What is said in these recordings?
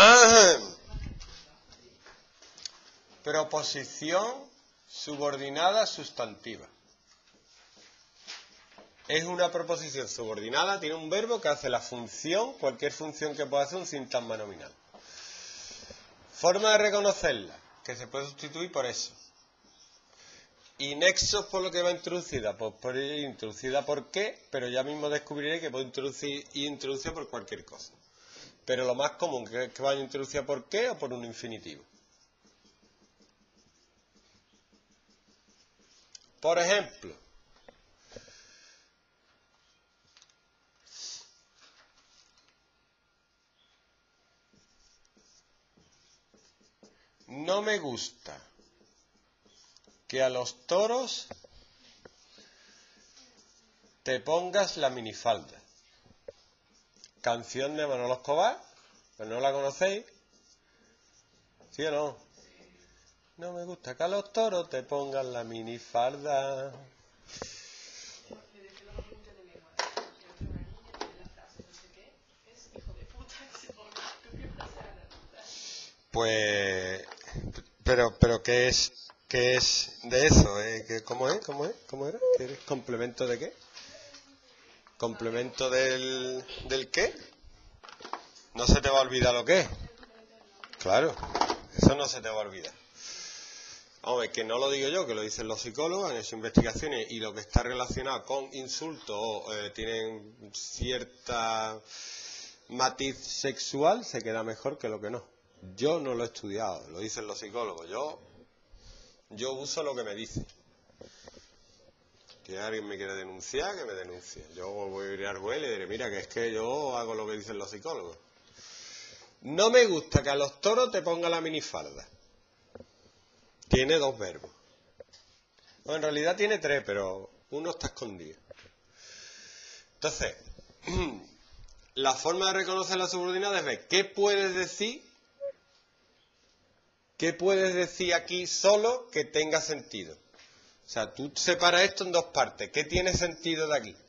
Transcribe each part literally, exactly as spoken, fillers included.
Proposición subordinada sustantiva. Es una proposición subordinada, tiene un verbo que hace la función, cualquier función que pueda hacer un sintagma nominal. Forma de reconocerla, que se puede sustituir por eso. Y nexos por lo que va introducida, pues por introducida por qué, pero ya mismo descubriré que puedo introducir y introducir por cualquier cosa. Pero lo más común que, que vaya introducida por qué o por un infinitivo. Por ejemplo, no me gusta que a los toros te pongas la minifalda. Canción de Manolo Escobar, pues no la conocéis, ¿sí o no? No me gusta que a los toros te pongan la minifalda. Pues, pero, pero ¿qué es, qué es de eso? ¿Eh? ¿Qué, ¿Cómo es? ¿Cómo es? ¿Cómo era? ¿Qué eres? ¿Complemento de qué? ¿Complemento del, del qué? No se te va a olvidar lo que es. Claro, eso no se te va a olvidar. Vamos, es que no lo digo yo, que lo dicen los psicólogos, han hecho investigaciones y lo que está relacionado con insultos o eh, tienen cierta matiz sexual se queda mejor que lo que no. Yo no lo he estudiado, lo dicen los psicólogos. Yo, yo uso lo que me dicen. Si alguien me quiere denunciar, que me denuncie. Yo voy a ir al juez y le diré, mira, que es que yo hago lo que dicen los psicólogos. No me gusta que a los toros te ponga la minifalda. Tiene dos verbos. Bueno, en realidad tiene tres, pero uno está escondido. Entonces, la forma de reconocer la subordinada es ver qué puedes decir, qué puedes decir aquí solo que tenga sentido. O sea, tú separas esto en dos partes. ¿Qué tiene sentido de aquí?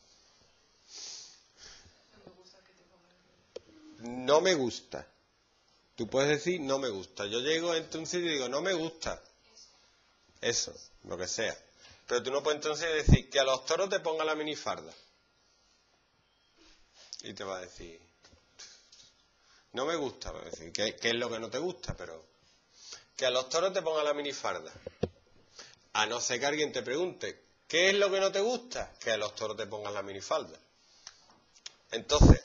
No me gusta. Tú puedes decir no me gusta. Yo llego a un sitio y digo no me gusta. Eso, lo que sea. Pero tú no puedes entonces decir que a los toros te ponga la minifarda. Y te va a decir no me gusta. Va a decir ¿qué, qué es lo que no te gusta? Pero que a los toros te ponga la minifarda. A no ser que alguien te pregunte, ¿qué es lo que no te gusta? Que a los toros te pongan la minifalda. Entonces,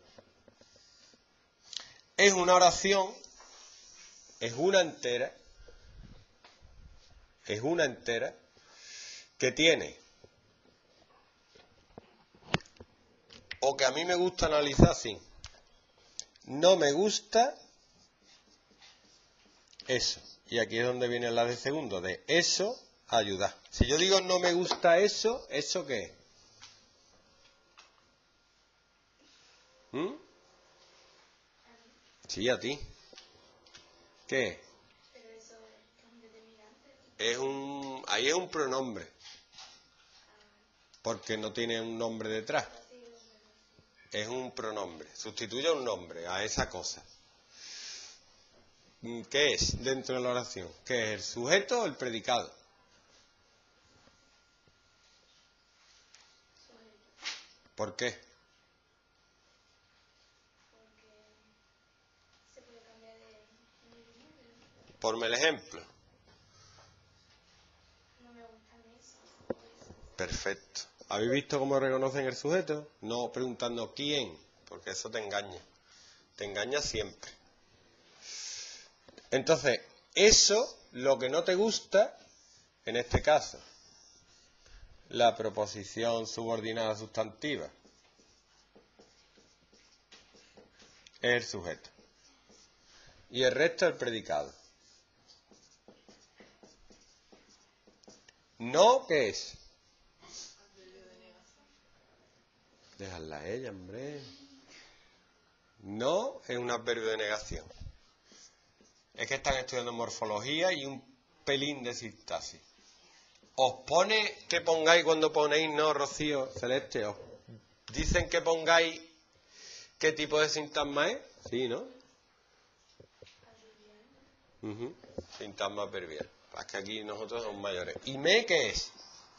es una oración, es una entera, es una entera, que tiene, o que a mí me gusta analizar así, no me gusta eso. Y aquí es donde viene la de segundo, de eso, ayudar. Si yo digo no me gusta eso, ¿eso qué es? ¿Mm? Sí, a ti. ¿Qué es? Es un, ahí es un pronombre. Porque no tiene un nombre detrás. Es un pronombre. Sustituye un nombre a esa cosa. ¿Qué es dentro de la oración? ¿Qué es el sujeto o el predicado? ¿Por qué? Ponme el ejemplo. Perfecto. ¿Habéis visto cómo reconocen el sujeto? No preguntando quién, porque eso te engaña. Te engaña siempre. Entonces, eso, lo que no te gusta, en este caso, la proposición subordinada sustantiva, es el sujeto. Y el resto es el predicado. No, ¿qué es? Déjala a ella, hombre. No es un adverbio de negación. Es que están estudiando morfología y un pelín de sintaxis. ¿Os pone que pongáis cuando ponéis no, Rocío, Celeste? ¿Os dicen que pongáis qué tipo de sintagma es? Sí, ¿no? Uh-huh. Sintagma adverbial. Es que aquí nosotros somos mayores. ¿Y me qué es?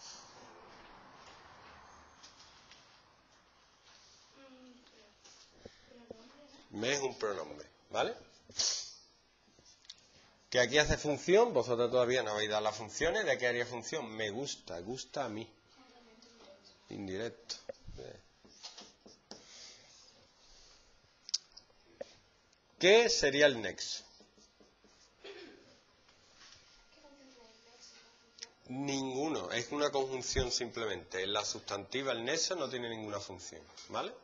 Me es un pronombre, ¿vale? Que aquí hace función, vosotros todavía no habéis dado las funciones. ¿De qué haría función? Me gusta, gusta a mí. Indirecto. ¿Qué sería el nexo? Ninguno, es una conjunción simplemente. En la sustantiva el nexo no tiene ninguna función, ¿vale?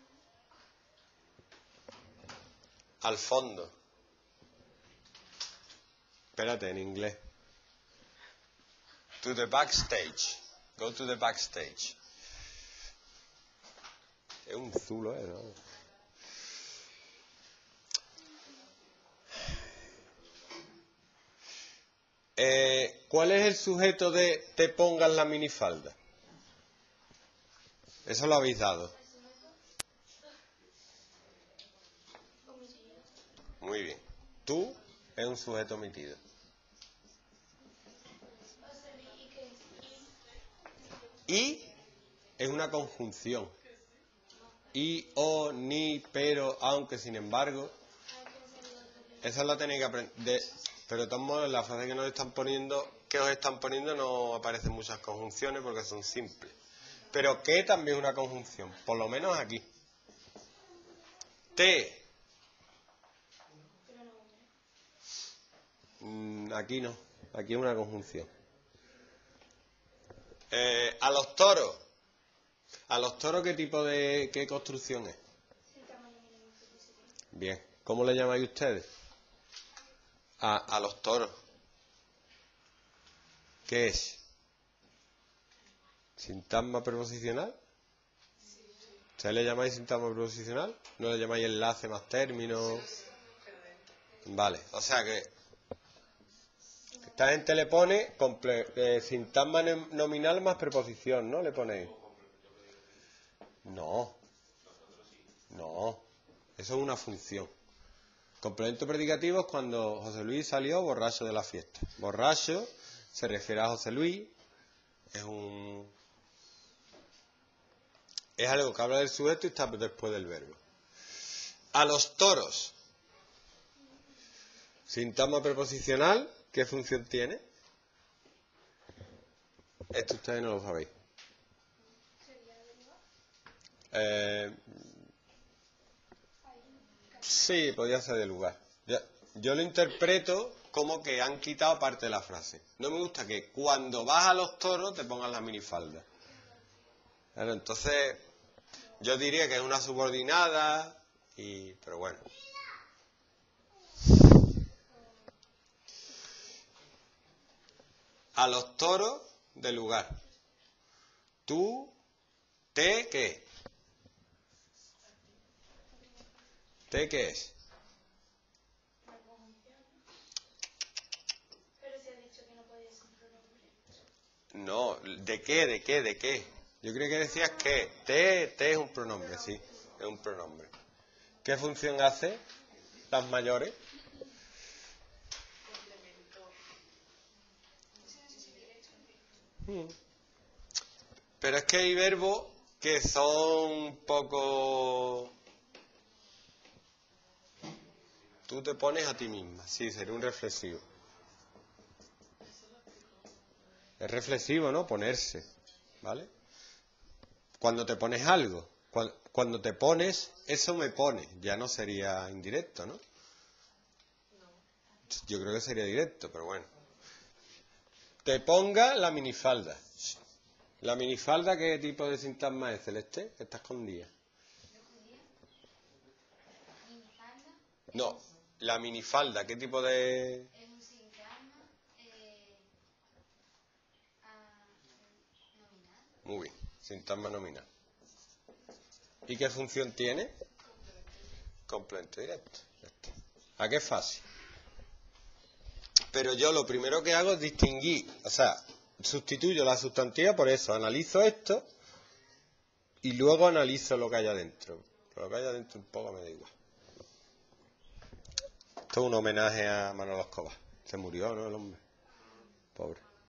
Al fondo. Espérate, en inglés. To the backstage. Go to the backstage. Es un zulo, ¿eh? ¿No? Eh, ¿Cuál es el sujeto de te pongas la minifalda? Eso lo habéis dado. Muy bien. Tú es un sujeto omitido. Y es una conjunción. Y, o, ni, pero, aunque, sin embargo. Eso lo tenéis que aprender. Pero de todos modos, en la frase que nos están poniendo, que os están poniendo, no aparecen muchas conjunciones porque son simples. Pero que también es una conjunción, por lo menos aquí. Te. Mm, aquí no, aquí es una conjunción. Eh, a los toros. ¿A los toros qué tipo de, qué construcción es? Bien, ¿cómo le llamáis ustedes? A, a los toros. ¿Qué es? ¿Sintagma preposicional? ¿Ustedes le llamáis sintagma preposicional? ¿No le llamáis enlace más término? Vale, o sea que esta gente le pone comple eh, sintagma nominal más preposición, ¿no? Le ponéis. No. No. Eso es una función. Complemento predicativo es cuando José Luis salió borracho de la fiesta. Borracho se refiere a José Luis. Es un... Es algo que habla del sujeto y está después del verbo. A los toros. Sintagma preposicional, ¿qué función tiene? Esto ustedes no lo sabéis. Eh, sí, podría ser de lugar. Yo, yo lo interpreto como que han quitado parte de la frase. No me gusta que cuando vas a los toros te pongan la minifalda. Claro, entonces yo diría que es una subordinada, y, pero bueno. A los toros del lugar. Tú, te, ¿qué? ¿Te qué es? Pero se ha dicho que no podía ser un pronombre. No, ¿de qué? ¿De qué? ¿De qué? Yo creo que decías que te, te es un pronombre, sí, es un pronombre. ¿Qué función hace las mayores? Hmm. Pero es que hay verbos que son un poco... Tú te pones a ti misma, sí, sería un reflexivo. Es reflexivo, ¿no? Ponerse, ¿vale? Cuando te pones algo, cuando, cuando te pones, eso me pone, ya no sería indirecto, ¿no? Yo creo que sería directo, pero bueno. Te ponga la minifalda. ¿La minifalda qué tipo de sintagma es, Celeste? Que está escondida. ¿Minifalda? No, la minifalda, ¿qué tipo de...? Es un sintagma eh, a, nominal. Muy bien, sintagma nominal. ¿Y qué función tiene? Complemento directo. Ya está. ¿A qué es fácil? Pero yo lo primero que hago es distinguir, o sea, sustituyo la sustantiva por eso, analizo esto y luego analizo lo que hay adentro. Lo que hay adentro un poco me da igual. Esto es un homenaje a Manolo Escobar. Se murió, ¿no? El hombre. Pobre.